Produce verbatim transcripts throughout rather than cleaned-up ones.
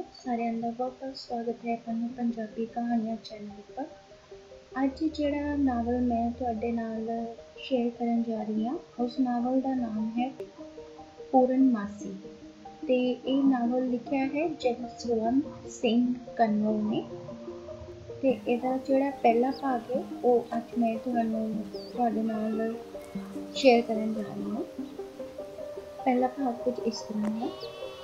ਸਾਰਿਆਂ ਦਾ ਬਹੁਤ ਬਹੁਤ ਸਵਾਗਤ ਹੈ ਤੁਹਾਨੂੰ ਪੰਜਾਬੀ ਕਹਾਣੀਆਂ ਚੈਨਲ ਉੱਪਰ। ਅੱਜ ਜਿਹੜਾ ਨਾਵਲ ਮੈਂ ਤੁਹਾਡੇ ਨਾਲ ਸ਼ੇਅਰ ਕਰਨ ਜਾ ਰਹੀ ਹਾਂ ਉਸ ਨਾਵਲ ਦਾ ਨਾਮ ਹੈ ਪੂਰਨਮਾਸੀ ਤੇ ਇਹ ਨਾਵਲ ਲਿਖਿਆ ਹੈ ਜਸਵੰਤ ਸਿੰਘ ਕੰਵਲ ਨੇ ਤੇ ਇਹਦਾ ਜਿਹੜਾ ਪਹਿਲਾ ਭਾਗ ਹੈ ਉਹ ਅੱਜ ਮੈਂ ਤੁਹਾਨੂੰ ਤੁਹਾਡੇ ਨਾਲ ਸ਼ੇਅਰ ਕਰਨ ਜਾ ਰਹੀ ਹਾਂ। ਪਹਿਲਾ ਭਾਗ ਕੁਝ ਇਸ ਤਰ੍ਹਾਂ ਹੈ।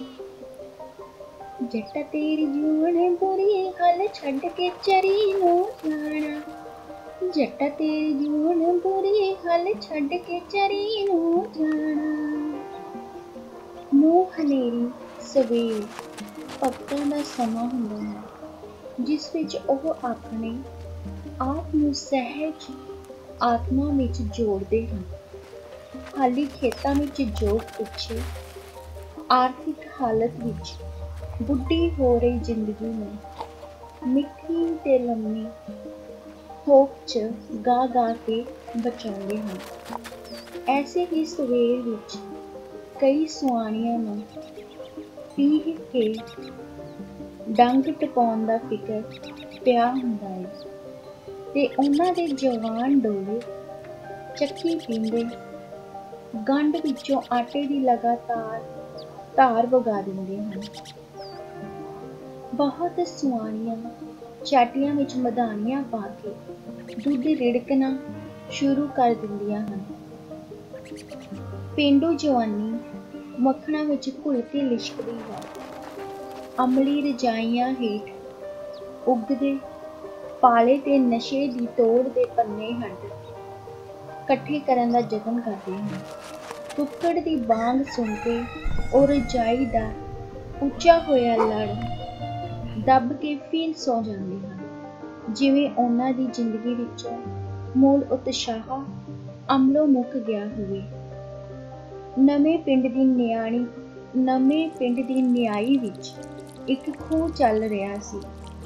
जट्टा तेरी जून बुरी हल छड़ के चरी नो जाना, जट्टा तेरी जून बुरी हल छड़ के चरी नो जाना। नूह हनेरी सवेर भगतां दा समा हुंदा है जिस विच ओह अपने आप नूं सहज आत्मा विच जोड़दे हन। खाली खेतां विच जोग पिछे आर्थिक हालत विच बुढ़ी हो रही जिंदगी में मिठी ते लम्मी होक च गा गा के बचाते हैं। ऐसे ही सवेर विच कई सुआणियां नूं पीह के डंग टपाउण दा फिकर पिया हुंदा है ते उन्हां दे जवान डोले चक्की पींदे गंढ विचों आटे दी लगातार धार वगा दिंदे हैं। बहुत सुआणियां चाटियां विच मधानियां पा के दुध रिड़कना शुरू कर दिंदियां हन। पेंडू जवानी मक्खणा विच घुल के लिशकदी है। अमली रजाइयां हेठ उगदे पाले ते नशे दी तोड़ दे पन्ने हंड कट्ठे करन दा यतन करदे हन। कुक्कड़ दी बांग सुन के और रजाई दा उच्चा होया लड़ दब के फिर सौ जाते हैं जिवें उन्हां दी जिंदगी विचों मूल उत्साह अमलों मुक गया होवे। नवें पिंड दी न्याणी नवें पिंड दी न्याई विच एक खूह चल रहा सी।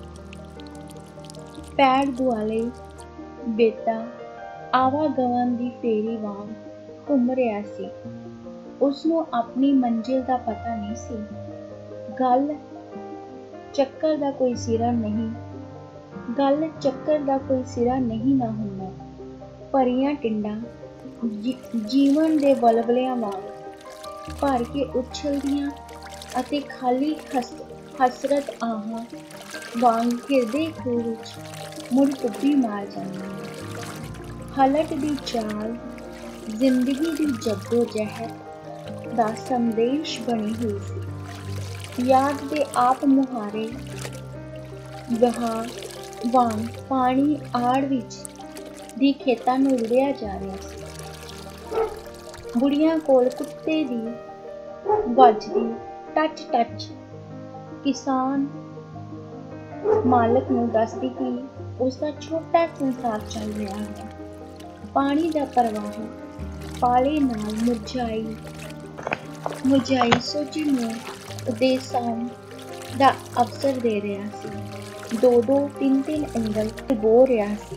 पैड़ दुआले बेटा आवागमन दी फेरी वांग घूम रहा सी। उसनूं अपनी मंजिल दा पता नहीं सी। गल ਚੱਕਰ ਦਾ ਕੋਈ ਸਿਰਾ ਨਹੀਂ ਗੱਲ ਚੱਕਰ ਦਾ ਕੋਈ ਸਿਰਾ ਨਹੀਂ ਨਾ ਹੁੰਦਾ। ਭਰੀਆਂ ਟਿੰਡਾਂ ਜੀਵਨ ਦੇ ਵਲਵਲਿਆਂ ਵਾਂਗ ਭਰ ਕੇ ਉਛਲਦੀਆਂ ਅਤੇ ਖਾਲੀ ਹਸ ਹਸਰਤ ਆਹਾਂ ਵਾਂਗ ਹਿਰਦੇ ਖੂਹ ਵਿੱਚ ਮੁੜ ਟੁੱਬੀ ਮਾਰ ਜਾਂਦੀਆਂ। ਹਲਟ ਦੀ ਚਾਲ ਜ਼ਿੰਦਗੀ ਦੀ ਜੱਦੋ ਜਹਿਦ ਦਾ ਸੰਦੇਸ਼ ਬਣੀ ਹੋਈ ਸੀ। याद दे आप मुहारे बहा वांग पानी आड़ विच दी खेतां नूं रुड़िया जा रहा सी। बुढ़ियां कोल कुत्ते दी वजदी टच टच किसान मालक नूं दसदी कि उसका छोटा संसार चल रहा है। पानी दा प्रवाह पाले नाल मुरझाई मुरझाई सोची नूं उदेसां दा अवसर दे रहा सी। दो दो तीन तीन अंगल डुबो रहा सी।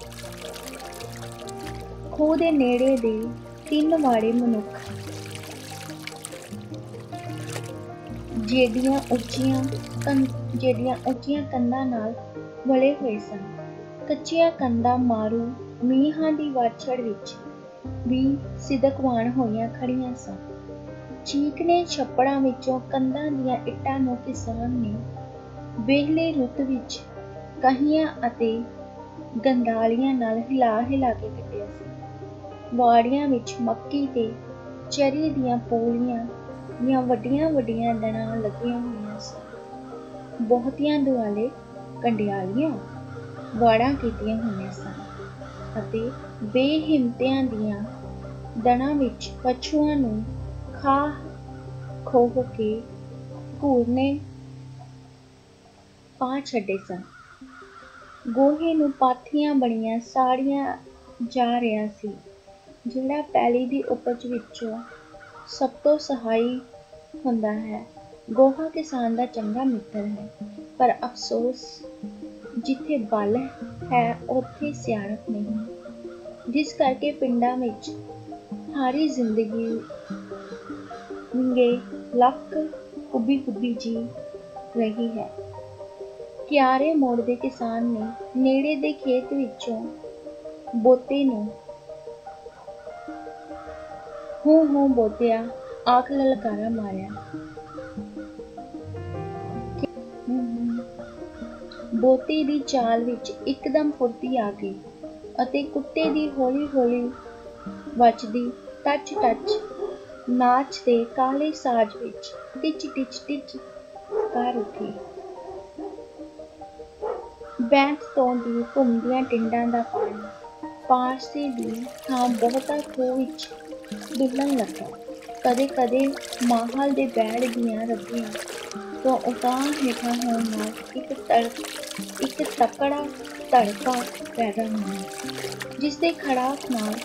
खूह दे नेड़े दे तीन वाड़े मनुख जेडियां उच्चियां जेडियां उच्चियां कंधां नाल वले होए सन। कच्चियां कंधां मारू मीहां दी वाछड़ विच भी सिदकवाण होईयां खड़ियां सन। चीकने छप्पड़ां विचों कंधां दीयां इट्टां नूं किसान ने वेहले रुੱਤ विच कहियां अते गंदालियां नाल हिला हिला के कट्टिया सी। वाड़ियां विच मक्की ते चरी दीयां पोलियां दीयां वड्डियां वड्डियां दणां लगियां होईयां सन। बहुतियां दुआले कंडियालियां वाड़ां कीतियां होईयां सन अते बेहिम्मतियां दीयां दणां विच पछुआं नूं खा खोह के घूरने पा छड्डे सन। गोहे नूं पाथियां बणियां साड़ियां जा रहा सी जिहड़ा पैली दी उपज विचों सब तो सहाई हुंदा है। गोहा किसान दा चंगा मित्र है पर अफसोस जिथे बल है उत्थे सियाणप नहीं। जिस करके पिंडां विच हारी जिंदगी विंगे लक कुबी कुबी जी रही है। ਕਿਆਰੇ ਮੋੜਦੇ ਕਿਸਾਨ ਨੇ ਨੇੜੇ ਦੇ ਖੇਤ ਵਿੱਚੋਂ ਬੋਤੇ ਨੂੰ ਹੂੰ ਹੂੰ ਬੋਤਿਆ ਆਖ ਲਲਕਾਰਾ ਮਾਰਿਆ। ਬੋਤੇ ਦੀ ਚਾਲ ਵਿੱਚ ਇੱਕਦਮ ਫੁਰਤੀ ਆ ਗਈ ਅਤੇ ਕੁੱਤੇ ਦੀ ਹੌਲੀ ਹੌਲੀ ਵੱਜਦੀ ਟੱਚ ਟੱਚ ਨਾਚ ਦੇ ਕਾਲੇ ਸਾਜ਼ ਵਿੱਚ ਟਿਚ ਟਿਚ ਟਿਚ ਕਰ ਉੱਠੀ। ਬੈਂਤ ਤੋਂ ਦੀ ਘੁੰਮਦੀਆਂ ਟਿੰਡਾਂ ਦਾ ਪਾਣੀ ਪਾਰਸੇ ਦੀ ਥਾਂ ਬਹੁਤਾ ਖੂਹ ਵਿੱਚ ਡੁੱਲਣ ਲੱਗਾ। ਕਦੇ ਕਦੇ ਮਾਹਲ ਦੇ ਬੈੜ ਦੀਆਂ ਰੱਦੀਆਂ ਤੋਂ ਉਤਾਂਹ ਹੇਠਾਂ ਹੋਣ ਨਾਲ ਇੱਕ ਤੜਕ ਇੱਕ ਤਕੜਾ ਧੜਕਾ ਪੈਦਾ ਹੋਇਆ, ਜਿਸ ਦੇ ਖੜਾਕ ਨਾਲ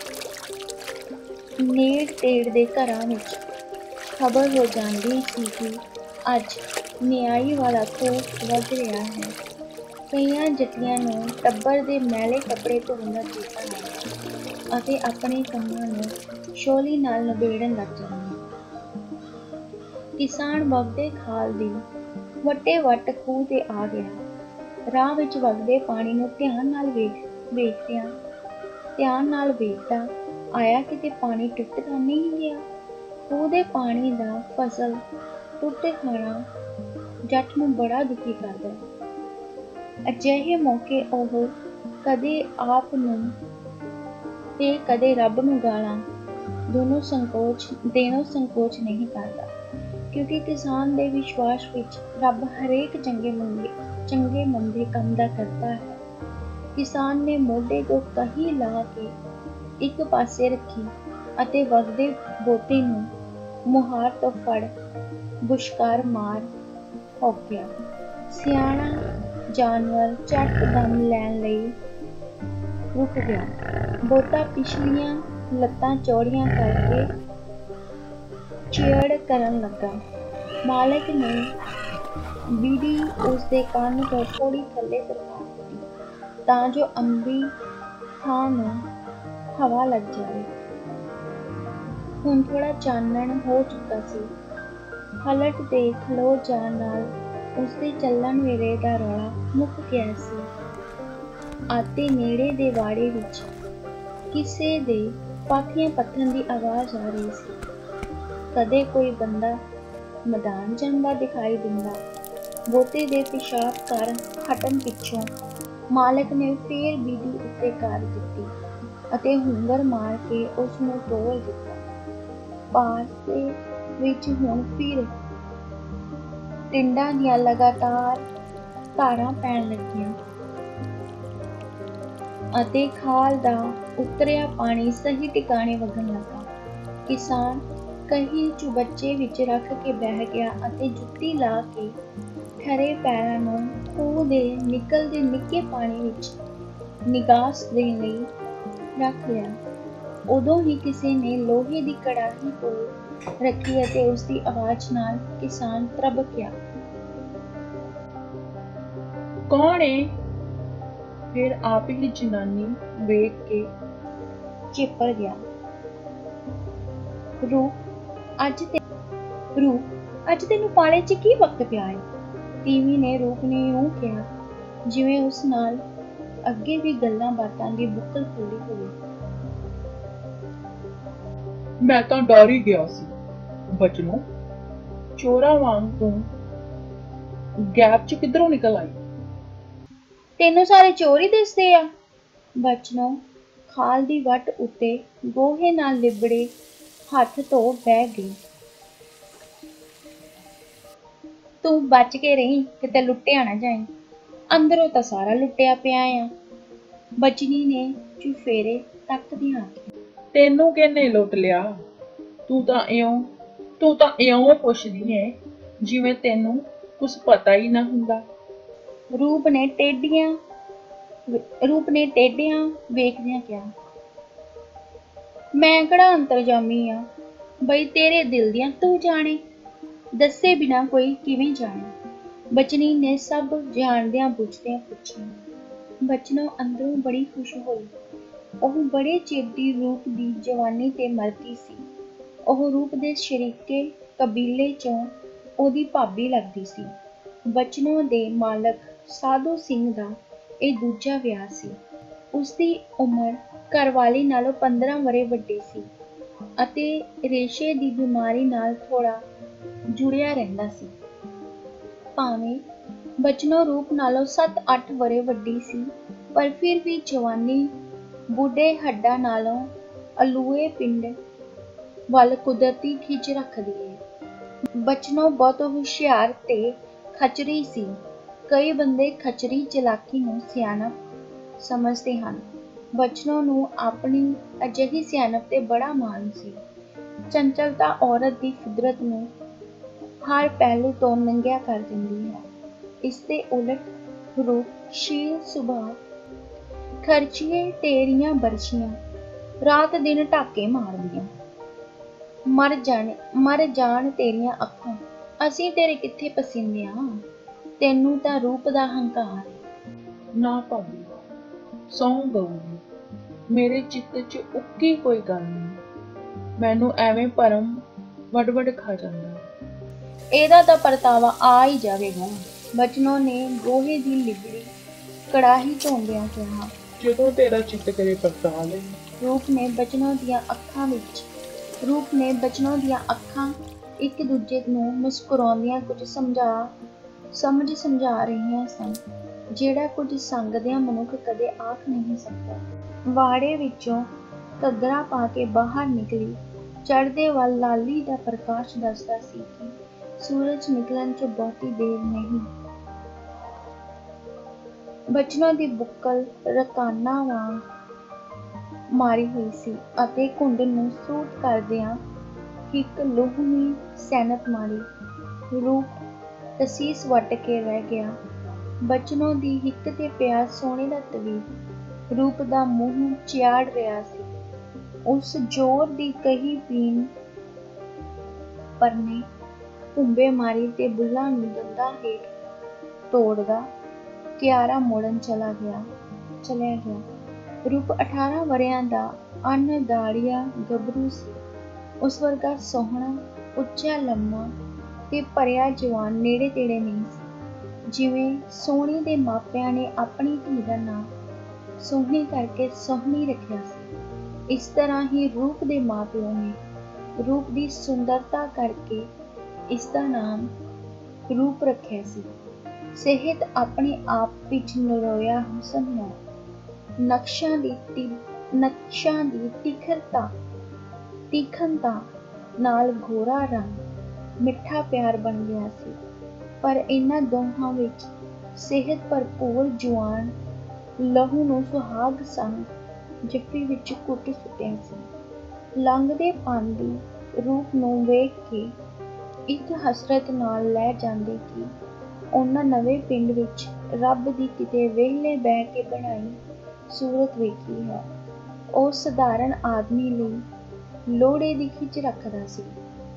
ਨੇੜ ਤੇੜ ਦੇ ਘਰਾਂ ਵਿੱਚ ਖਬਰ ਹੋ ਜਾਂਦੀ ਸੀ ਕਿ ਅੱਜ ਨਿਆਈ ਵਾਲਾ ਖੂਹ ਵੱਜ ਰਿਹਾ ਹੈ। ਕਈਆਂ ਜੱਟੀਆਂ ਨੂੰ ਟੱਬਰ ਦੇ ਮੈਲੇ ਕੱਪੜੇ ਧੋਣ ਦਾ ਚੇਤਾ ਆਇਆ ਅਤੇ ਆਪਣੇ ਕੰਮਾਂ ਨੂੰ ਸ਼ੋਲੀ ਨਾਲ ਨਿਬੇੜਨ ਲੱਗ ਜਾਂਦੇ। ਕਿਸਾਨ ਵਗਦੇ ਖਾਲ ਦੀ ਵੱਟੇ ਵੱਟ ਖੂਹ ਤੇ ਆ ਗਿਆ। ਰਾਹ ਵਿੱਚ ਵਗਦੇ ਪਾਣੀ ਨੂੰ ਧਿਆਨ ਨਾਲ ਵੇਖ ਵੇਖਦਿਆਂ ਧਿਆਨ ਨਾਲ ਵੇਖਦਾ ਆਇਆ ਕਿਤੇ ਪਾਣੀ ਟੁੱਟ ਤਾਂ ਨਹੀਂ ਗਿਆ। ਖੂਹ ਦੇ ਪਾਣੀ ਦਾ ਫਸਲ ਟੁੱਟ ਖਾਣਾ ਜੱਟ ਨੂੰ ਬੜਾ ਦੁਖੀ ਕਰਦਾ। ਅਜਿਹੇ ਮੌਕੇ ਉਹ ਕਦੇ ਆਪ ਨੂੰ ਤੇ ਕਦੇ ਰੱਬ ਨੂੰ ਗਾਲਾਂ ਦੋਨੋਂ ਸੰਕੋਚ ਦੇਣੋਂ ਸੰਕੋਚ ਨਹੀਂ ਕਰਦਾ, ਕਿਉਂਕਿ ਕਿਸਾਨ ਦੇ ਵਿਸ਼ਵਾਸ ਵਿੱਚ ਰੱਬ ਹਰੇਕ ਚੰਗੇ ਮੰਦੇ ਚੰਗੇ ਮੰਦੇ ਕੰਮ ਦਾ ਕਰਤਾ ਹੈ। ਕਿਸਾਨ ਨੇ ਮੋਢੇ ਤੋਂ ਕਹੀ ਲਾ ਕੇ ਇੱਕ ਪਾਸੇ ਰੱਖੀ ਅਤੇ ਵਗਦੇ ਬੋਤੇ ਨੂੰ ਮੁਹਾਰ ਤੋਂ ਫੜ ਬੁਸ਼ਕਾਰ ਮਾਰ ਭੌਂਕਿਆ। ਸਿਆਣਾ ਜਾਨਵਰ ਝੱਟ ਦਮ ਲੈਣ ਲਈ ਰੁਕ ਗਿਆ। ਬੋਤਾ ਪਿਛਲੀਆਂ ਲੱਤਾਂ ਚੌੜੀਆਂ ਕਰਕੇ ਚਿੜ ਕਰਨ ਲੱਗਾ। ਮਾਲਕ ਨੇ ਬੀੜੀ ਉਸਦੇ ਕੰਨ ਤੋਂ ਥੋੜੀ ਥੱਲੇ ਸਰਕਾ ਦਿੱਤੀ ਤਾਂ ਜੋ ਅੰਬੀ ਥਾਂ ਨੂੰ ਹਵਾ ਲੱਗ ਜਾਵੇ। ਹੁਣ ਥੋੜਾ ਚਾਨਣ ਹੋ ਚੁੱਕਾ ਸੀ। ਹਲਟ ਦੇ ਖਲੋ ਜਾਣ ਨਾਲ ਉਸਦੇ ਚੱਲਣ ਵੇਲੇ ਦਾ ਰੌਲਾ ਮੁੱਕ ਗਿਆ ਸੀ। ਆਤੇ ਨੇੜੇ ਦੇ ਵਾੜੇ ਵਿੱਚ ਕਿਸੇ ਦੇ ਪਾਥੀਆਂ ਪੱਥਣ ਦੀ ਆਵਾਜ਼ ਆ ਰਹੀ ਸੀ। ਕਦੇ ਕੋਈ ਬੰਦਾ ਮੈਦਾਨ ਜਾਂਦਾ ਦਿਖਾਈ ਦਿੰਦਾ। ਬੋਤੇ ਦੇ ਪਿਸ਼ਾਬ ਕਾਰਨ ਹਟਣ ਪਿੱਛੋਂ ਮਾਲਕ ਨੇ ਫੇਰ ਬੀੜੀ ਉੱਤੇ ਕਰ ਦਿੱਤੀ ਅਤੇ ਹੁੰਗਰ ਮਾਰ ਕੇ ਉਸ ਨੂੰ ਤੋੜ ਦਿੱਤਾ। ਪਾਸੇ ਵਿੱਚ ਹੁਣ ਫਿਰ ਟਿੰਡਾਂ ਦੀਆਂ ਲਗਾਤਾਰ ਧਾਰਾਂ ਪੈਣ ਲੱਗੀਆਂ ਅਤੇ ਖਾਲ ਦਾ ਉਤਰਿਆ ਪਾਣੀ ਸਹੀ ਟਿਕਾਣੇ ਵਗਣ ਲੱਗਾ। ਕਿਸਾਨ ਕਹੀ ਚੁਬੱਚੇ ਵਿੱਚ ਰੱਖ ਕੇ ਬਹਿ ਗਿਆ ਅਤੇ ਜੁੱਤੀ ਲਾ ਕੇ ਖਰੇ ਪੈਰਾਂ ਨੂੰ ਖੂਹ ਦੇ ਨਿਕਲਦੇ ਨਿੱਕੇ ਪਾਣੀ ਵਿੱਚ ਨਿਗਾਸ ਦੇਣ ਲਈ ਰੱਖ ਲਿਆ। ਉਦੋਂ ਹੀ ਕਿਸੇ ਨੇ ਲੋਹੇ ਦੀ ਕੜਾਹੀ ਕੋਲ ਰੱਖੀ ਅਤੇ ਉਸਦੀ ਆਵਾਜ਼ ਨਾਲ ਕਿਸਾਨ ਤ੍ਰਬਕਿਆ। ਕੌਣ ਏ? ਫਿਰ ਆਪ ਹੀ ਜਨਾਨੀ ਵੇਖ ਕੇ ਚਿੱਪੜ ਗਿਆ। ਰੂਪ ਅੱਜ ਤੇ ਰੂਪ ਅੱਜ ਤੈਨੂੰ ਪਾਲੇ 'ਚ ਕੀ ਵਕਤ ਪਿਆ ਏ? ਤੀਵੀਂ ਨੇ ਰੂਪ ਨੇ ਇਉਂ ਕਿਹਾ ਜਿਵੇਂ ਉਸ ਨਾਲ ਅੱਗੇ ਵੀ ਗੱਲਾਂ ਬਾਤਾਂ ਦੀ ਬੁੱਕਲ ਖੁੱਲੀ ਹੋਵੇ। ਮੈਂ ਤਾਂ ਡਰ ਹੀ ਗਿਆ ਸੀ ਬਚਨੋਂ, ਚੋਰਾਂ ਵਾਂਗ ਤੂੰ ਗੈਪ 'ਚ ਕਿੱਧਰੋਂ ਨਿਕਲ ਆਈ? ਤੈਨੂੰ ਸਾਰੇ ਚੋਰ ਹੀ ਦਿਸਦੇ ਆ। ਬਚਨੋਂ ਖਾਲ ਦੀ ਵੱਟ ਉੱਤੇ ਗੋਹੇ ਨਾਲ ਲਿਬੜੇ ਹੱਥ ਧੋ ਬਹਿ ਗਈ। ਤੂੰ ਬਚ ਕੇ ਰਹੀ, ਕਿਤੇ ਲੁੱਟਿਆ ਨਾ ਜਾਈਂ। ਅੰਦਰੋਂ ਤਾਂ ਸਾਰਾ ਲੁੱਟਿਆ ਪਿਆ ਆ। ਬਚਨੀ ਨੇ ਚੁਫੇਰੇ ਤੱਕਦਿਆਂ ਆਖਿਆ। ਤੈਨੂੰ ਕਿਹਨੇ ਲੁੱਟ ਲਿਆ? ਤੂੰ ਤਾਂ ਇਉਂ ਤੂੰ ਤਾਂ ਇਉਂ ਪੁੱਛਦੀ ਏ ਜਿਵੇਂ ਤੈਨੂੰ ਕੁਛ ਪਤਾ ਹੀ ਨਾ ਹੁੰਦਾ। ਰੂਪ ਨੇ ਟੇਢੀਆਂ ਰੂਪ ਨੇ ਟੇਢਿਆਂ ਵੇਖਦਿਆਂ ਕਿਹਾ, ਮੈਂ ਕਿਹੜਾ ਅੰਤਰਜਾਮੀ ਆ ਬਈ ਤੇਰੇ ਦਿਲ ਦੀਆਂ ਤੂੰ ਜਾਣੇ। ਦੱਸੇ ਬਿਨਾਂ ਕੋਈ ਕਿਵੇਂ ਜਾਣੇ? ਬਚਨੀ ਨੇ ਸਭ ਜਾਣਦਿਆਂ ਬੁੱਝਦਿਆਂ ਪੁੱਛਿਆ। ਬਚਨੋਂ ਅੰਦਰੋਂ ਬੜੀ ਖੁਸ਼ ਹੋਈ। ਉਹ ਬੜੇ ਚਿਰ ਦੀ ਰੂਪ ਦੀ ਜਵਾਨੀ ਤੇ ਮਰਦੀ ਸੀ। ਉਹ ਰੂਪ ਦੇ ਸ਼ਰੀਕੇ ਕਬੀਲੇ ਚੋਂ ਉਹਦੀ ਭਾਬੀ ਲੱਗਦੀ ਸੀ। ਬਚਨੋਂ ਦੇ ਮਾਲਕ ਸਾਧੂ ਸਿੰਘ ਦਾ ਇਹ ਦੂਜਾ ਵਿਆਹ ਸੀ। ਉਸਦੀ ਉਮਰ ਘਰਵਾਲੀ ਨਾਲੋਂ ਪੰਦਰਾਂ ਵਰ੍ਹੇ ਵੱਡੀ ਸੀ ਅਤੇ ਰੇਸ਼ੇ ਦੀ ਬਿਮਾਰੀ ਨਾਲ ਥੋੜਾ ਜੁੜਿਆ ਰਹਿੰਦਾ ਸੀ। ਭਾਵੇਂ ਬਚਨੋ ਰੂਪ ਨਾਲੋਂ ਸੱਤ ਅੱਠ ਵਰ੍ਹੇ ਵੱਡੀ ਸੀ, ਪਰ ਫਿਰ ਵੀ ਜਵਾਨੀ ਬੁੱਢੇ ਹੱਡਾਂ ਨਾਲੋਂ ਅਲੂਏ ਪਿੰਡ ਵੱਲ ਕੁਦਰਤੀ ਖਿੱਚ ਰੱਖਦੀ ਹੈ। ਬਚਨੋ ਬਹੁਤ ਹੁਸ਼ਿਆਰ ਤੇ ਖਚਰੀ ਸੀ। ਕਈ ਬੰਦੇ ਖਚਰੀ ਚਲਾਕੀ ਨੂੰ ਸਿਆਣਪ ਸਮਝਦੇ ਹਨ। ਬਚਨੋ ਨੂੰ ਆਪਣੀ ਅਜਿਹੀ ਸਿਆਣਪ ਤੇ ਬੜਾ ਮਾਣ ਸੀ। ਚੰਚਲਤਾ ਔਰਤ ਦੀ ਫਿਤਰਤ ਨੂੰ ਹਰ ਪਹਿਲੂ ਤੋਂ ਨੰਗਿਆ ਕਰ ਦਿੰਦੀ ਹੈ। ਇਸ ਦੇ ਉਲਟ ਰੂਪਸ਼ੀਲ ਸੁਭਾਅ, ਖਰਚੀਏ ਤੇਰੀਆਂ ਬਰਛੀਆਂ ਰਾਤ ਦਿਨ ਢਾਕੇ ਮਾਰਦੀਆਂ। ਮਰ ਜਾਣ ਮਰ ਜਾਣ ਤੇਰੀਆਂ ਅੱਖਾਂ, ਅਸੀਂ ਤੇਰੇ ਕਿੱਥੇ ਪਸੀਨੇ ਆ, ਤੈਨੂੰ ਤਾਂ ਰੂਪ ਦਾ ਹੰਕਾਰ ਹੈ। ਨਾ ਭਾਬੀ, ਸਹੁੰ ਦਊਂਗੀ, ਮੇਰੇ ਚਿੱਤ 'ਚ ਉੱਕੀ ਕੋਈ ਗੱਲ ਨਹੀਂ। ਮੈਨੂੰ ਐਵੇਂ ਭਰਮ ਵੜ-ਵੜ ਖਾ ਜਾਂਦਾ। ਇਹਦਾ ਤਾਂ ਪਰਤਾਵਾ ਆ ਹੀ ਜਾਵੇਗਾ, ਬਚਨੋ ਨੇ ਗੋਹੇ ਦੀ ਲਿਬੜੀ ਕੜਾਹੀ ਧੋਂਦਿਆਂ ਕਿਹਾ। ਜਦੋਂ ਤੇਰਾ ਚਿੱਤ ਕਰੇ ਪਰਤਾ ਲੈ। ਰੂਪ ਨੇ ਬਚਨੋ ਦੀਆਂ ਅੱਖਾਂ ਵਿੱਚ ਰੂਪ ਨੇ ਬਚਨੋ ਦੀਆਂ ਅੱਖਾਂ ਇੱਕ ਦੂਜੇ ਨੂੰ ਮੁਸਕਰਾਉਂਦਿਆਂ ਕੁਝ ਸਮਝਾ ਸਮਝ ਸਮਝਾ ਰਹੀਆਂ ਸਨ, ਜਿਹੜਾ ਕੁਝ ਸੰਗਦਿਆਂ ਮਨੁੱਖ ਕਦੇ ਆਖ ਨਹੀਂ ਸਕਦਾ। ਵਾੜੇ ਵਿੱਚੋਂ ਘੱਗਰਾ ਪਾ ਕੇ ਬਾਹਰ ਨਿਕਲੀ ਚੜ੍ਹਦੇ ਵੱਲ ਲਾਲੀ ਦਾ ਪ੍ਰਕਾਸ਼ ਦੱਸਦਾ ਸੀ ਕਿ ਸੂਰਜ ਨਿਕਲਣ 'ਚ ਬਹੁਤੀ ਦੇਰ ਨਹੀਂ। ਬਚਨੋ ਦੀ ਬੁੱਕਲ ਰਕਾਨਾ ਵਾਂਗ ਮਾਰੀ ਹੋਈ ਸੀ ਅਤੇ ਘੁੰਡ ਨੂੰ ਸੂਟ ਕਰਦਿਆਂ ਇੱਕ ਲੂਹਵੀਂ ਸੈਨਤ ਮਾਰੀ। ਰੂਪ ਤਸੀਸ ਵੱਟ ਕੇ ਰਹਿ ਗਿਆ। ਬਚਨੋ ਦੀ ਹਿੱਕ ਤੇ ਪਿਆ ਸੋਨੇ ਦਾ ਤਵੀਤ ਰੂਪ ਦਾ ਮੂੰਹ ਚਿਆੜ ਰਿਹਾ ਸੀ। ਉਸ ਜ਼ੋਰ ਦੀ ਕਹੀ ਪੀਣ ਪਰਨੇ ਭੁੰਬੇ ਮਾਰੀ ਤੇ ਬੁੱਲ੍ਹਾਂ ਨੂੰ ਦੰਦਾਂ ਹੇਠ ਤੋੜਦਾ ਕਿਆਰਾ ਮੋੜਨ ਚਲਾ ਗਿਆ ਚਲਿਆ ਗਿਆ। ਰੂਪ ਅਠਾਰਾਂ ਵਰ੍ਹਿਆਂ ਦਾ ਅਣਦਾੜਿਆ ਗੱਭਰੂ ਸੀ। ਉਸ ਵਰਗਾ ਸੋਹਣਾ, ਉੱਚਾ, ਲੰਮਾ ਤੇ ਭਰਿਆ ਜਵਾਨ ਨੇੜੇ ਤੇੜੇ ਨਹੀਂ ਸੀ। ਜਿਵੇਂ ਸੋਹਣੀ ਦੇ ਮਾਪਿਆਂ ਨੇ ਆਪਣੀ ਧੀ ਦਾ ਨਾਂ ਸੋਹਣੀ ਕਰਕੇ ਸੋਹਣੀ ਰੱਖਿਆ ਸੀ, ਇਸ ਤਰ੍ਹਾਂ ਹੀ ਰੂਪ ਦੇ ਮਾਂ-ਪਿਓ ਨੇ ਰੂਪ ਦੀ ਸੁੰਦਰਤਾ ਕਰਕੇ ਇਸ ਦਾ ਨਾਮ ਰੂਪ ਰੱਖਿਆ ਸੀ। ਸਿਹਤ ਆਪਣੇ ਆਪ ਵਿੱਚ ਨਰੋਇਆ ਹੁਸਨ ਹੈ। ਨਕਸ਼ਾਂ ਦੀ ਨਕਸ਼ਾਂ ਦੀ ਤਿਖਰਤਾ ਤੀਖਣਤਾ ਨਾਲ ਗੋਰਾ ਰੰਗ ਮਿੱਠਾ ਪਿਆਰ ਬਣ ਗਿਆ ਸੀ, ਪਰ ਇਹਨਾਂ ਦੋਹਾਂ ਵਿੱਚ ਸਿਹਤ ਭਰਪੂਰ ਜਵਾਨ ਲਹੂ ਨੂੰ ਸੁਹਾਗ ਸੰਗ ਜੱਫੀ ਵਿੱਚ ਘੁੱਟ ਸੁੱਟਿਆ ਸੀ। ਲੰਘਦੇ ਪਾਂਦੀ ਰੂਪ ਨੂੰ ਵੇਖ ਕੇ ਇੱਕ ਹਸਰਤ ਨਾਲ ਲੈ ਜਾਂਦੇ ਕਿ ਉਹਨਾਂ ਨਵੇਂ ਪਿੰਡ ਵਿੱਚ ਰੱਬ ਦੀ ਕਿਤੇ ਵਿਹਲੇ ਬਹਿ ਕੇ ਬਣਾਈ ਸੂਰਤ ਵੇਖੀ ਹੈ। ਉਹ ਸਧਾਰਨ ਆਦਮੀ ਲਈ ਲੋੜੇ ਦੀ ਖਿੱਚ ਰੱਖਦਾ ਸੀ।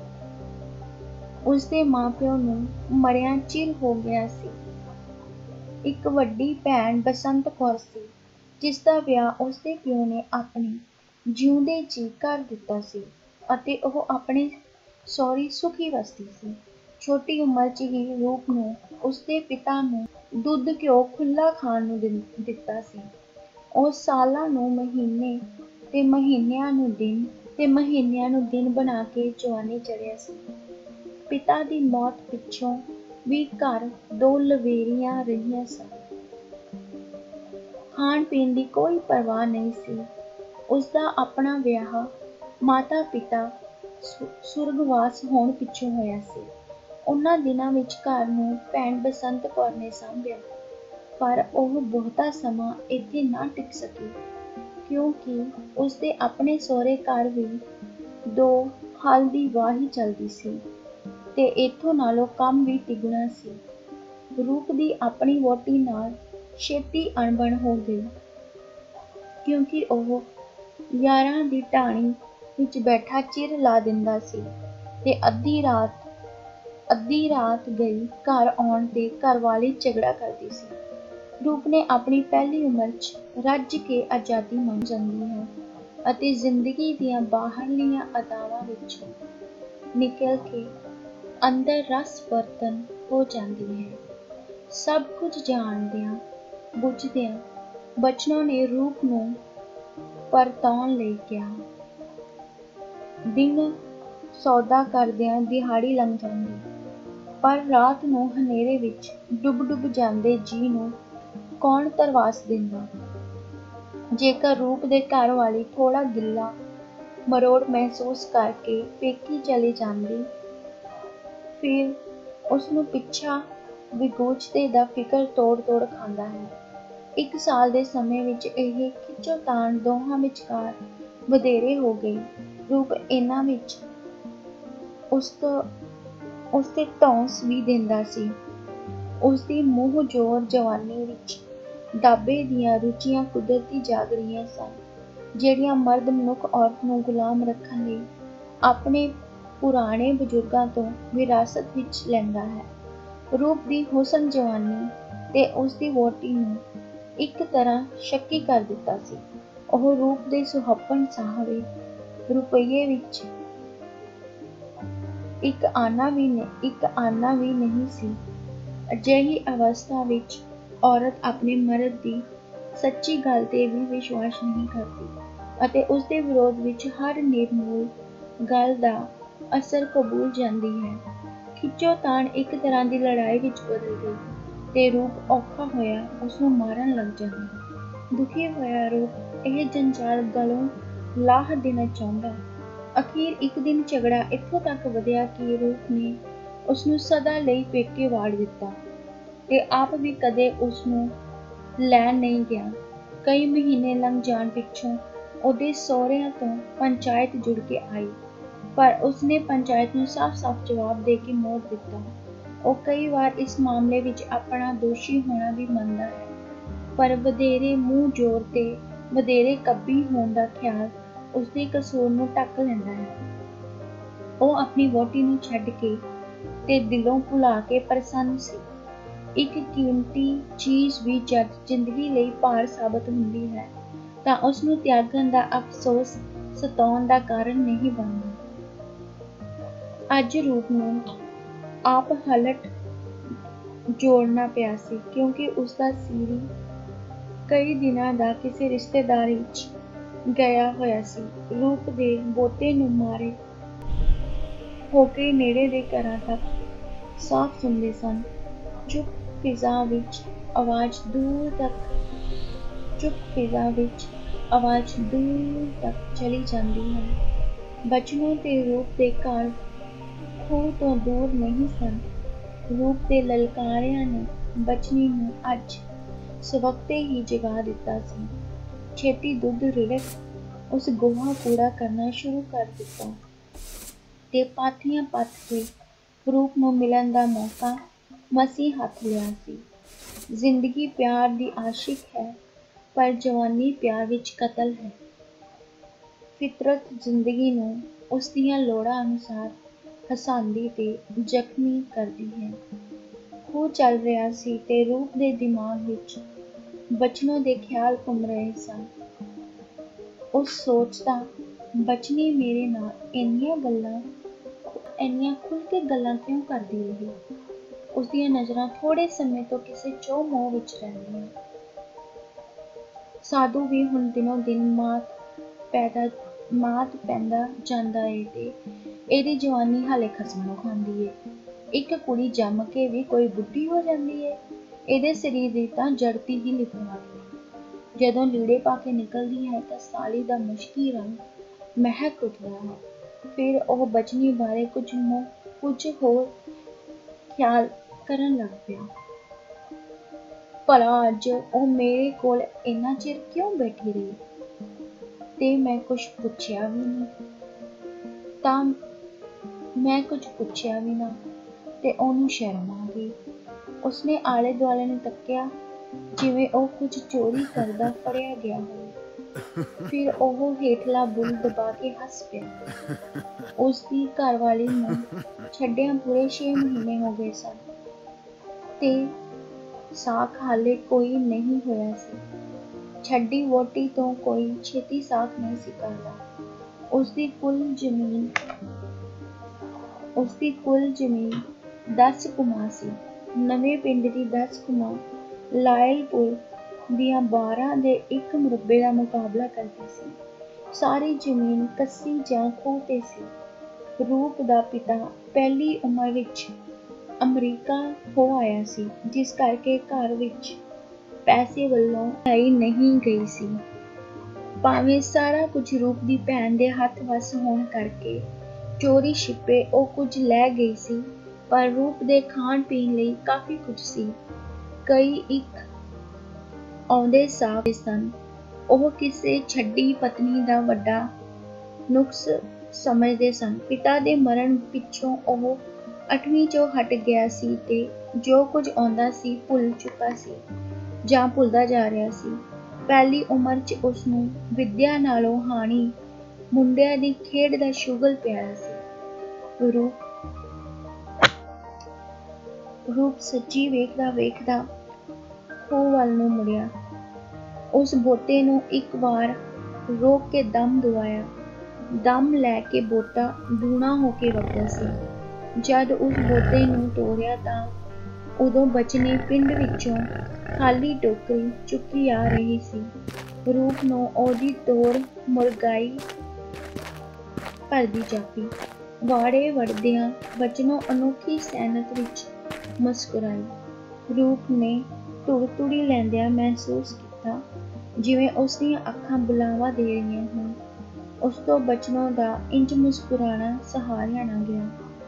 ਉਸਦੇ ਮਾਂ-ਪਿਓ ਨੂੰ ਮਰਿਆਂ ਚਿਰ ਹੋ ਗਿਆ ਸੀ। ਇੱਕ ਵੱਡੀ ਭੈਣ ਬਸੰਤ ਕੌਰ ਸੀ, ਜਿਸ ਦਾ ਵਿਆਹ ਉਸਦੇ ਪਿਓ ਨੇ ਆਪਣੇ ਜਿਉਂਦੇ ਜੀ ਕਰ ਦਿੱਤਾ ਸੀ ਅਤੇ ਉਹ ਆਪਣੇ ਸਹੁਰੀ ਸੁਖੀ ਵਸਦੀ ਸੀ। ਛੋਟੀ ਉਮਰ 'ਚ ਹੀ ਰੂਪ ਨੂੰ ਉਸਦੇ ਪਿਤਾ ਨੂੰ ਦੁੱਧ ਘਿਓ ਖੁੱਲ੍ਹਾ ਖਾਣ ਨੂੰ ਦਿੱਤਾ ਸੀ। ਉਹ ਸਾਲਾਂ ਨੂੰ ਮਹੀਨੇ ਤੇ ਮਹੀਨਿਆਂ ਨੂੰ ਦਿਨ ਤੇ ਮਹੀਨਿਆਂ ਨੂੰ ਦਿਨ ਬਣਾ ਕੇ ਜਵਾਨੀ ਚੜ੍ਹਿਆ ਸੀ। ਪਿਤਾ ਦੀ ਮੌਤ ਪਿੱਛੋਂ ਵੀ ਘਰ ਦੋ ਲਵੇਰੀਆਂ ਰਹੀਆਂ ਸਨ। ਖਾਣ ਪੀਣ ਦੀ ਕੋਈ ਪਰਵਾਹ ਨਹੀਂ ਸੀ। ਉਸਦਾ ਆਪਣਾ ਵਿਆਹ ਮਾਤਾ ਪਿਤਾ ਸੁਰਗਵਾਸ ਹੋਣ ਪਿੱਛੋਂ ਹੋਇਆ ਸੀ। ਉਹਨਾਂ ਦਿਨਾਂ ਵਿੱਚ ਘਰ ਨੂੰ ਭੈਣ ਬਸੰਤ ਕੌਰ ਨੇ ਸਾਂਭਿਆ, ਪਰ ਉਹ ਬਹੁਤਾ ਸਮਾਂ ਇੱਥੇ ਨਾ ਟਿਕ ਸਕੀ, ਕਿਉਂਕਿ ਉਸਦੇ ਆਪਣੇ ਸਹੁਰੇ ਘਰ ਵੀ ਦੋ ਹਲ ਦੀ ਵਾਹੀ ਚੱਲਦੀ ਸੀ ਤੇ ਇੱਥੋਂ ਨਾਲੋਂ ਕੰਮ ਵੀ ਤਿੱਗਣਾ ਸੀ। ਰੂਪ ਦੀ ਆਪਣੀ ਵਹੁਟੀ ਨਾਲ ਛੇਤੀ ਅਣਬਣ ਹੋ ਗਈ, ਕਿਉਂਕਿ ਉਹ ਯਾਰਾਂ ਦੀ ਢਾਣੀ ਵਿੱਚ ਬੈਠਾ ਚਿਰ ਲਾ ਦਿੰਦਾ ਸੀ ਤੇ ਅੱਧੀ ਰਾਤ ਅੱਧੀ ਰਾਤ ਗਈ ਘਰ ਆਉਣ ਤੇ ਘਰਵਾਲੀ ਝਗੜਾ ਕਰਦੀ ਸੀ। ਰੂਪ ਨੇ ਆਪਣੀ ਪਹਿਲੀ ਉਮਰ 'ਚ ਰੱਜ ਕੇ ਆਜ਼ਾਦੀ ਮੰਨ ਜਾਂਦੀ ਹੈ ਅਤੇ ਜ਼ਿੰਦਗੀ ਦੀਆਂ ਬਾਹਰਲੀਆਂ ਅਦਾਵਾਂ ਵਿੱਚੋਂ ਨਿਕਲ ਕੇ ਅੰਦਰ ਰਸ ਬਰਤਨ ਹੋ ਜਾਂਦੀ ਹੈ। ਸਭ ਕੁਝ ਜਾਣਦਿਆਂ ਬੁੱਝਦਿਆਂ ਬਚਨੋਂ ਨੇ ਰੂਪ ਨੂੰ ਪਰਤਾਉਣ ਲਈ ਕਿਹਾ। ਦਿਨ ਸੌਦਾ ਕਰਦਿਆਂ ਦਿਹਾੜੀ ਲੰਘ ਜਾਂਦੀ, ਪਰ ਰਾਤ ਨੂੰ ਹਨੇਰੇ ਵਿੱਚ ਡੁੱਬ ਡੁੱਬ ਜਾਂਦੇ ਜੀਅ ਨੂੰ ਕੌਣ ਧਰਵਾਸ ਦਿੰਦਾ। ਜੇਕਰ ਰੂਪ ਦੇ ਘਰ ਵਾਲੀ ਥੋੜਾ ਗਿੱਲਾ ਮਰੋੜ ਮਹਿਸੂਸ ਕਰਕੇ ਪੇਕੀ ਚਲੀ ਜਾਂਦੀ, ਫਿਰ ਉਸਨੂੰ ਪਿੱਛਾ ਵਿਗੂਚਤੇ ਦਾ ਫਿਕਰ ਤੋੜ ਤੋੜ ਖਾਂਦਾ ਹੈ। ਇੱਕ ਸਾਲ ਦੇ ਸਮੇਂ ਵਿੱਚ ਇਹ ਖਿੱਚੋਤਾਣ ਦੋਹਾਂ ਵਿਚਕਾਰ ਵਧੇਰੇ ਹੋ ਗਈ। ਰੂਪ ਇਹਨਾਂ ਵਿੱਚ ਉਸ ਤੋਂ ਉਸ ਤੇ ਧੌਂਸ ਵੀ ਦਿੰਦਾ ਸੀ। ਉਸਦੀ ਮੂੰਹ ਜ਼ੋਰ ਜਵਾਨੀ ਵਿੱਚ ਦਾਬੇ ਦੀਆਂ ਰੁਚੀਆਂ ਕੁਦਰਤੀ ਜਾਗ ਰਹੀਆਂ ਸਨ, ਜਿਹੜੀਆਂ ਮਰਦ ਮਨੁੱਖ ਔਰਤ ਨੂੰ ਗੁਲਾਮ ਰੱਖਣ ਲਈ ਆਪਣੇ ਪੁਰਾਣੇ ਬਜ਼ੁਰਗਾਂ ਤੋਂ ਵਿਰਾਸਤ ਵਿੱਚ ਲੈਂਦਾ ਹੈ। ਰੂਪ ਦੀ ਹੁਸਨ ਜਵਾਨੀ ਤੇ ਉਸਦੀ ਵਹੁਟੀ ਨੂੰ ਇੱਕ ਤਰ੍ਹਾਂ ਸ਼ੱਕੀ ਕਰ ਦਿੱਤਾ ਸੀ। ਉਹ ਰੂਪ ਦੇ ਸੁਹੱਪਣ ਸਾਹਵੇ ਰੁਪਈਏ ਵਿੱਚ ਇੱਕ ਆਨਾ ਵੀ ਇੱਕ ਆਨਾ ਵੀ ਨਹੀਂ ਸੀ। ਅਜਿਹੀ ਅਵਸਥਾ ਵਿੱਚ ਔਰਤ ਆਪਣੇ ਮਰਦ ਦੀ ਸੱਚੀ ਗੱਲ ਤੇ ਵੀ ਵਿਸ਼ਵਾਸ ਨਹੀਂ ਕਰਦੀ ਅਤੇ ਉਸਦੇ ਵਿਰੋਧ ਵਿੱਚ ਹਰ ਨਿਰਮੂਲ ਗੱਲ ਦਾ ਅਸਰ ਕਬੂਲ ਜਾਂਦੀ ਹੈ। ਖਿੱਚੋਤਾਣ ਇੱਕ ਤਰ੍ਹਾਂ ਦੀ ਲੜਾਈ ਵਿੱਚ ਬਦਲ ਗਈ ਤੇ ਰੂਪ ਔਖਾ ਹੋਇਆ ਉਸਨੂੰ ਮਾਰਨ ਲੱਗ ਜਾਂਦਾ। ਦੁਖੀ ਹੋਇਆ ਰੂਪ ਇਹ ਜੰਜਾਲ ਗਲੋਂ ਲਾਹ ਦੇਣਾ ਚਾਹੁੰਦਾ। ਅਖੀਰ ਇੱਕ ਦਿਨ ਝਗੜਾ ਇੱਥੋਂ ਤੱਕ ਵਧਿਆ ਕਿ ਰੂਪ ਨੇ ਉਸਨੂੰ ਸਦਾ ਲਈ ਪੇਕੇ ਵਾੜ ਦਿੱਤਾ ਤੇ ਆਪ ਵੀ ਕਦੇ ਉਸਨੂੰ ਲੈਣ ਨਹੀਂ ਗਿਆ। ਕਈ ਮਹੀਨੇ ਲੰਘ ਜਾਣ ਪਿੱਛੋਂ ਉਹਦੇ ਸਹੁਰਿਆਂ ਤੋਂ ਪੰਚਾਇਤ ਜੁੜ ਕੇ ਆਈ, ਪਰ ਉਸਨੇ ਪੰਚਾਇਤ ਨੂੰ ਸਾਫ਼-ਸਾਫ਼ ਜਵਾਬ ਦੇ ਕੇ ਮੋੜ ਦਿੱਤਾ। ਉਹ ਕਈ ਵਾਰ ਇਸ ਮਾਮਲੇ ਵਿੱਚ ਆਪਣਾ ਦੋਸ਼ੀ ਹੋਣਾ ਵੀ ਮੰਨਦਾ ਹੈ, ਪਰ ਵਧੇਰੇ ਮੂੰਹ ਜ਼ੋਰ ਤੇ ਵਧੇਰੇ ਕੱਬੀ ਹੋਣ ਦਾ ਖਿਆਲ ਉਸਦੇ ਕਸੂਰ ਨੂੰ ਢੱਕ ਲੈਂਦਾ ਹੈ। ਉਹ ਆਪਣੀ ਵਹੁਟੀ ਨੂੰ ਛੱਡ ਕੇ ਤੇ ਦਿਲੋਂ ਭੁਲਾ ਕੇ ਪ੍ਰਸੰਨ ਸੀ। ਇੱਕ ਕੀਮਤੀ ਚੀਜ਼ ਵੀ ਜਦ ਜ਼ਿੰਦਗੀ ਲਈ ਭਾਰ ਸਾਬਤ ਹੁੰਦੀ ਹੈ ਤਾਂ ਉਸਨੂੰ ਤਿਆਗਣ ਦਾ ਅਫਸੋਸ ਸਤਾਉਣ ਦਾ ਕਾਰਨ ਨਹੀਂ ਬਣਦਾ। ਅੱਜ ਰੂਪ ਨੂੰ ਆਪ ਹਲਟ ਜੋੜਨਾ ਪਿਆ ਸੀ, ਕਿਉਂਕਿ ਉਸਦਾ ਸੀਰੀ ਕਈ ਦਿਨਾਂ ਦਾ ਕਿਸੇ ਰਿਸ਼ਤੇਦਾਰੀ ਵਿੱਚ ਗਿਆ ਹੋਇਆ ਸੀ। ਰੂਪ ਦੇ ਬੋਤੇ ਨੂੰ ਮਾਰੇ ਹੋ ਕੇ ਨੇੜੇ ਦੇ ਘਰਾਂ ਤੱਕ ਸਾਫ਼ ਸੁਣਦੇ ਸਨ। ਚੁੱਪ ਫਿਜ਼ਾ ਵਿੱਚ ਆਵਾਜ਼ ਦੂਰ ਤੱਕ ਚੁੱਪ ਫਿਜ਼ਾ ਵਿੱਚ ਆਵਾਜ਼ ਦੂਰ ਤੱਕ ਚਲੀ ਜਾਂਦੀ ਹੈ। ਬਚਨੋਂ ਤੇ ਰੂਪ ਦੇ ਘਰ ਖੂਹ ਤੋਂ ਦੂਰ ਨਹੀਂ ਸਨ। ਰੂਪ ਦੇ ਲਲਕਾਰਿਆਂ ਨੇ ਬਚਨੀ ਨੂੰ ਅੱਜ ਸਵਖਤੇ ਹੀ ਜਗਾ ਦਿੱਤਾ ਸੀ। ਛੇਤੀ ਦੁੱਧ ਰਿੜਕ ਉਸ ਗੋਹਾ ਕੂੜਾ ਕਰਨਾ ਸ਼ੁਰੂ ਕਰ ਦਿੱਤਾ ਤੇ ਪਾਥੀਆਂ ਪੱਥ ਕੇ ਰੂਪ ਨੂੰ ਮਿਲਣ ਦਾ ਮੌਕਾ ਮਸੀਂ ਹੱਥ ਲਿਆ ਸੀ। ਜ਼ਿੰਦਗੀ ਪਿਆਰ ਦੀ ਆਸ਼ਿਕ ਹੈ, ਪਰ ਜਵਾਨੀ ਪਿਆਰ ਵਿੱਚ ਕਤਲ ਹੈ। ਫਿਤਰਤ ਜ਼ਿੰਦਗੀ ਨੂੰ ਉਸਦੀਆਂ ਲੋੜਾਂ ਅਨੁਸਾਰ ਹਸਾਂਦੀ ਤੇ ਜ਼ਖਮੀ ਕਰਦੀ ਹੈ। ਖੂਹ ਚੱਲ ਰਿਹਾ ਸੀ ਤੇ ਰੂਪ ਦੇ ਦਿਮਾਗ ਵਿੱਚ ਬਚਨੋਂ ਦੇ ਖਿਆਲ ਘੁੰਮ ਰਹੇ ਸਨ। ਉਸ ਸੋਚਦਾ, ਬਚਨੀ ਮੇਰੇ ਨਾਲ ਇੰਨੀਆਂ ਗੱਲਾਂ ਇੰਨੀਆਂ ਖੁੱਲ੍ਹ ਕੇ ਗੱਲਾਂ ਕਿਉਂ ਕਰਦੀ ਰਹੀ। ਉਸਦੀਆਂ ਨਜ਼ਰਾਂ ਥੋੜ੍ਹੇ ਸਮੇਂ ਤੋਂ ਕਿਸੇ ਚੋਹ ਮੋਹ ਵਿੱਚ ਰਹਿੰਦੀਆਂ। ਸਾਧੂ ਵੀ ਹੁਣ ਦਿਨੋਂ ਦਿਨ ਮਾਤ ਪੈਦਾ ਮਾਤ ਪੈਂਦਾ ਜਾਂਦਾ ਏ ਤੇ ਇਹਦੀ ਜਵਾਨੀ ਹਾਲੇ ਖਸਮਾਂ ਨੂੰ ਖਾਂਦੀ ਏ। ਇੱਕ ਕੁੜੀ ਜੰਮ ਕੇ ਵੀ ਕੋਈ ਬੁੱਢੀ ਹੋ ਜਾਂਦੀ ਏ। ਇਹਦੇ ਸਰੀਰ ਦੀ ਤਾਂ ਜੜਤੀ ਹੀ ਲਿਪਣ ਵਾਲੀ ਏ। ਜਦੋਂ ਲੀੜੇ ਪਾ ਕੇ ਨਿਕਲਦੀ ਹੈ ਤਾਂ ਸਾਲੀ ਦਾ ਮੁਸ਼ਕੀ ਰੰਗ ਮਹਿਕ ਉੱਠਦਾ ਹੈ। ਫਿਰ ਉਹ ਬਚਨੀ ਬਾਰੇ ਕੁਝ ਮੋ ਕੁਝ ਹੋਰ ਖਿਆਲ ਕਰਨ ਲੱਗ ਪਿਆ। ਭਲਾ ਅੱਜ ਉਹ ਮੇਰੇ ਕੋਲ ਇੰਨਾ ਚਿਰ ਕਿਉਂ ਬੈਠੀ ਰਹੀ ਤੇ ਮੈਂ ਕੁਝ ਪੁੱਛਿਆ ਵੀ ਨਹੀਂ ਤਾਂ ਮੈਂ ਕੁਝ ਪੁੱਛਿਆ ਵੀ ਨਾ ਤੇ ਉਹਨੂੰ ਸ਼ਰਮ ਆ ਗਈ। ਉਸਨੇ ਆਲੇ ਦੁਆਲੇ ਨੂੰ ਤੱਕਿਆ, ਜਿਵੇਂ ਉਹ ਕੁਝ ਚੋਰੀ ਕਰਦਾ ਫੜਿਆ ਗਿਆ ਹੋਵੇ। ਫਿਰ ਉਹ ਹੇਠਲਾ ਬੁੱਲ੍ਹ ਦਬਾ ਕੇ ਹੱਸ ਪਿਆ। ਉਸਦੀ ਘਰਵਾਲੀ ਨੂੰ ਛੱਡਿਆਂ ਪੂਰੇ ਛੇ ਮਹੀਨੇ ਹੋ ਗਏ ਸਨ ਤੇ ਸਾਕ ਹਾਲੇ ਕੋਈ ਨਹੀਂ ਹੋਇਆ ਸੀ। ਛੱਡੀ ਵਹੁਟੀ ਤੋਂ ਕੋਈ ਛੇਤੀ ਸਾਕ ਨਹੀਂ ਸੀ ਕਰਦਾ। ਉਸਦੀ ਕੁੱਲ ਜ਼ਮੀਨ ਉਸਦੀ ਕੁੱਲ ਜ਼ਮੀਨ ਦਸ ਕੁਮਾ ਸੀ। ਨਵੇਂ ਪਿੰਡ ਦੀ ਦਸ ਕੁਮਾਂ ਲਾਇਲਪੁਰ ਦੀਆਂ ਬਾਰਾਂ ਦੇ ਇੱਕ ਮੁਰੱਬੇ ਦਾ ਮੁਕਾਬਲਾ ਕਰਦੀ ਸੀ। ਸਾਰੀ ਜ਼ਮੀਨ ਕੱਸੀ ਜਾਂ ਖੂਹ ਤੇ ਸੀ। ਰੂਪ ਦਾ ਪਿਤਾ ਪਹਿਲੀ ਉਮਰ ਵਿੱਚ ਅਮਰੀਕਾ ਹੋ ਆਇਆ ਸੀ, ਜਿਸ ਕਰਕੇ ਘਰ ਵਿੱਚ ਪੈਸੇ ਵੱਲੋਂ ਲੜਾਈ ਨਹੀਂ ਗਈ ਸੀ। ਭਾਵੇਂ ਸਾਰਾ ਕੁਝ ਰੂਪ ਦੀ ਭੈਣ ਦੇ ਹੱਥ ਵੱਸ ਹੋਣ ਕਰਕੇ ਚੋਰੀ ਛਿਪੇ ਉਹ ਕੁਝ ਲੈ ਗਈ ਸੀ, ਪਰ ਰੂਪ ਦੇ ਖਾਣ ਪੀਣ ਲਈ ਕਾਫੀ ਕੁਝ ਸੀ। ਕਈ ਇੱਕ ਆਉਂਦੇ ਸਾਹ ਸਨ। ਉਹ ਕਿਸੇ ਛੱਡੀ ਪਤਨੀ ਦਾ ਵੱਡਾ ਨੁਕਸ ਸਮਝਦੇ ਸਨ। ਪਿਤਾ ਦੇ ਮਰਨ ਪਿੱਛੋਂ ਉਹ ਅੱਠਵੀਂ ਚੋਂ ਹਟ ਗਿਆ ਸੀ ਤੇ ਜੋ ਕੁਝ ਆਉਂਦਾ ਸੀ ਭੁੱਲ ਚੁੱਕਾ ਸੀ ਜਾਂ ਭੁੱਲਦਾ ਜਾ ਰਿਹਾ ਸੀ। ਪਹਿਲੀ ਉਮਰ 'ਚ ਉਸਨੂੰ ਵਿੱਦਿਆ ਨਾਲੋਂ ਹਾਣੀ ਮੁੰਡਿਆਂ ਦੀ ਖੇਡ ਦਾ ਸ਼ੁਗਲ ਪਿਆਰਾ ਸੀ। ਰੂਪ ਰੂਪ ਸੱਚੀ ਵੇਖਦਾ ਵੇਖਦਾ ਖੂਹ ਵੱਲ ਨੂੰ ਮੁੜਿਆ। ਉਸ ਬੋਤੇ ਨੂੰ ਇੱਕ ਵਾਰ ਰੋਕ ਕੇ ਦਮ ਦਵਾਇਆ। ਦਮ ਲੈ ਕੇ ਬੋਤਾ ਦੂਣਾ ਹੋ ਕੇ ਵਗਦਾ ਸੀ। ਜਦ ਉਸ ਬੋਤੇ ਨੂੰ ਤੋਰਿਆ ਤਾਂ ਉਦੋਂ ਬਚਨੇ ਪਿੰਡ ਵਿੱਚੋਂ ਖਾਲੀ ਟੋਕਰੀ ਚੁੱਕੀ ਆ ਰਹੀ ਸੀ। ਰੂਪ ਨੂੰ ਉਹਦੀ ਤੋੜ ਮੁਰਗਾਈ ਭਰਦੀ ਜਾਪੀ। ਵਾੜੇ ਵੜਦਿਆਂ ਬਚਨੋਂ ਅਨੋਖੀ ਸੈਨਤ ਵਿੱਚ ਮੁਸਕਰਾਈ। ਰੂਪ ਨੇ ਧੁਰ ਧੁੜੀ ਲੈਂਦਿਆਂ ਮਹਿਸੂਸ ਕੀਤਾ ਜਿਵੇਂ ਉਸਦੀਆਂ ਅੱਖਾਂ ਬੁਲਾਵਾ ਦੇ ਰਹੀਆਂ ਹੋਣ। ਉਸ ਤੋਂ ਬਚਨੋਂ ਦਾ ਇੰਜ ਮੁਸਕਰਾਣਾ ਸਹਾਰਿਆ ਨਾ ਗਿਆ।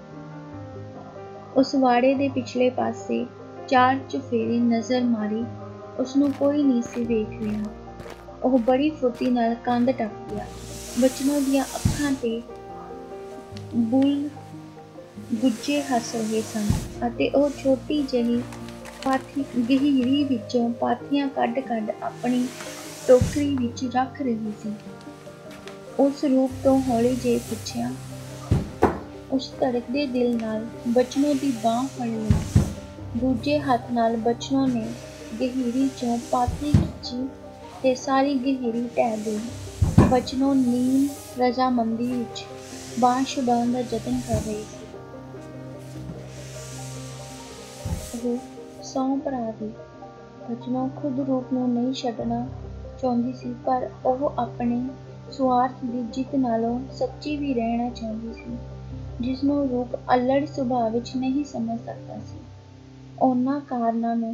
ਉਸ ਵਾੜੇ ਦੇ ਪਿਛਲੇ ਪਾਸੇ ਚਾਰ ਚੁਫੇਰੇ ਨਜ਼ਰ ਮਾਰੀ, ਉਸਨੂੰ ਕੋਈ ਨਹੀਂ ਸੀ ਵੇਖ ਰਿਹਾ। ਉਹ ਬੜੀ ਫੁਰਤੀ ਨਾਲ ਕੰਧ ਟੱਪ ਗਿਆ। ਬਚਨੋਂ ਦੀਆਂ ਅੱਖਾਂ ਤੇ ਬੁੱਲ੍ਹ ਗੁੱਜੇ ਹੱਸ ਰਹੇ ਸਨ ਅਤੇ ਉਹ ਛੋਟੀ ਜਿਹੀ ਪਾਥੀ ਗਹਿਰੀ ਵਿੱਚੋਂ ਪਾਥੀਆਂ ਕੱਢ ਕੱਢ ਆਪਣੀ ਟੋਕਰੀ ਵਿੱਚ ਰੱਖ ਰਹੀ ਸੀ। ਉਸ ਰੂਪ ਤੋਂ ਹੌਲੀ ਜਿਹੇ ਪੁੱਛਿਆ। ਉਸ ਧੜਕਦੇ ਦਿਲ ਨਾਲ ਬਚਨੋਂ ਦੀ ਬਾਂਹ ਫੜ ਲਈ। ਦੂਜੇ ਹੱਥ ਨਾਲ ਬਚਨੋਂ ਨੇ ਗਹਿਰੀ ਚੋਂ ਪਾਥੀ ਖਿੱਚੀ ਤੇ ਸਾਰੀ ਗਹਿਰੀ ਢਹਿ ਗਈ। ਬਚਨੋਂ ਨੀਮ ਰਜ਼ਾਮੰਦੀ ਵਿੱਚ ਬਾਂਹ ਛੁਡਾਉਣ ਦਾ ਯਤਨ ਕਰ ਰਹੀ ਸੀ। ਰੂਪ ਸਹੁੰ ਭਰਾ ਦੀ। ਬਚਨੋਂ ਖੁਦ ਰੂਪ ਨੂੰ ਨਹੀਂ ਛੱਡਣਾ ਚਾਹੁੰਦੀ ਸੀ, ਪਰ ਉਹ ਆਪਣੇ ਸੁਆਰਥ ਦੀ ਜਿੱਤ ਨਾਲੋਂ ਸੱਚੀ ਵੀ ਰਹਿਣਾ ਚਾਹੁੰਦੀ ਸੀ, ਜਿਸਨੂੰ ਰੂਪ ਅਲੜ ਸੁਭਾਅ ਵਿੱਚ ਨਹੀਂ ਸਮਝ ਸਕਦਾ ਸੀ। ਉਹਨਾਂ ਕਾਰਨਾਂ ਨੂੰ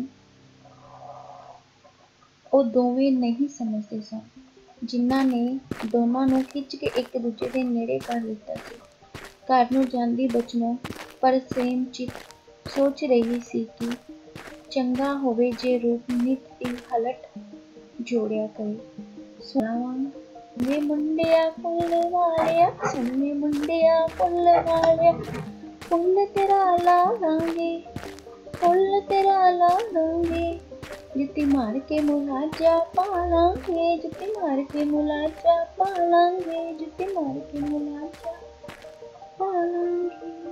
ਉਹ ਦੋਵੇਂ ਨਹੀਂ ਸਮਝਦੇ ਸਨ, ਜਿਨ੍ਹਾਂ ਨੇ ਦੋਨਾਂ ਨੂੰ ਖਿੱਚ ਕੇ ਇੱਕ ਦੂਜੇ ਦੇ ਨੇੜੇ ਕਰ ਦਿੱਤਾ ਸੀ। ਘਰ ਨੂੰ ਜਾਂਦੀ ਬਚਨੋਂ ਪਰਸੇਮ ਚਿੱਤ ਸੋਚ ਰਹੀ ਸੀ ਕਿ ਚੰਗਾ ਹੋਵੇ ਜੇ ਰੂਪ ਨਿੱਤ ਦੀ ਹਲਟ ਜੋੜਿਆ ਕਰੇ। ਸੁਣਾਵਾਂ ਵੇ ਮੁੰਡਿਆ ਫੁੱਲ ਵਾਲਿਆ, ਸੁਣੇ ਮੁੰਡਿਆ ਫੁੱਲ ਵਾਲਿਆ, ਫੁੱਲ ਤੇਰਾ ਲਾਵਾਂਗੇ, ਫੁੱਲ ਤੇਰਾ ਲਾਵਾਂਗੇ, ਜੁੱਤੀ ਮਾਰ ਕੇ ਮੁਲਾਜਾ ਪਾਲਾਂਗੇ, ਜੁੱਤੀ ਮਾਰ ਕੇ ਮੁਲਾਜਾ ਪਾਲਾਂਗੇ, ਜੁੱਤੀ ਮਾਰ ਕੇ ਮੁਲਾਜਾ ਪਾਲਾਂਗੇ।